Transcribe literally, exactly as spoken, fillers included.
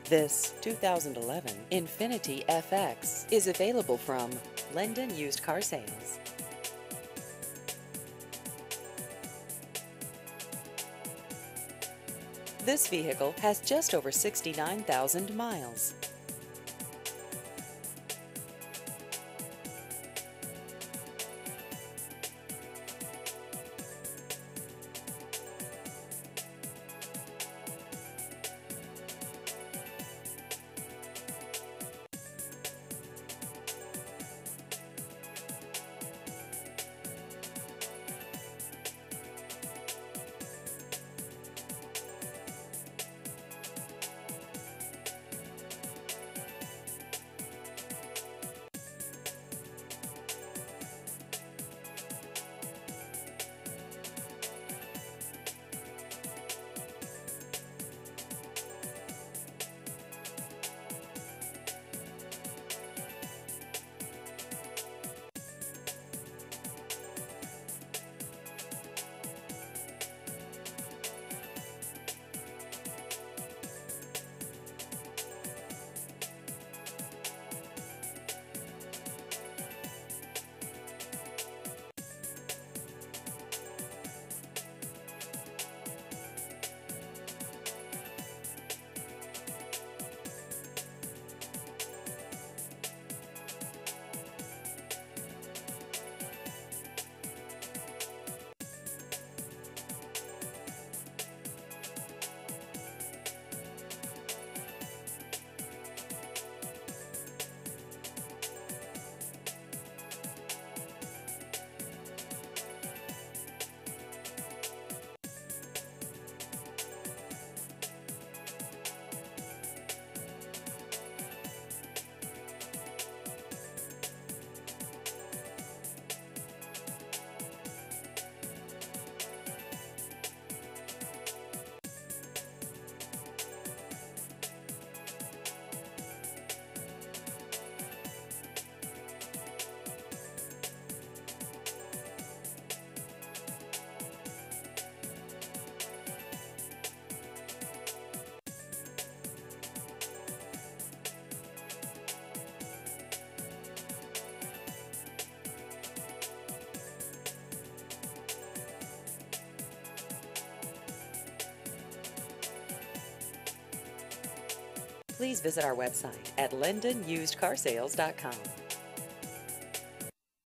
This two thousand eleven Infiniti F X is available from Lendon Used Car Sales. This vehicle has just over sixty-nine thousand miles. Please visit our website at lendon used car sales dot com.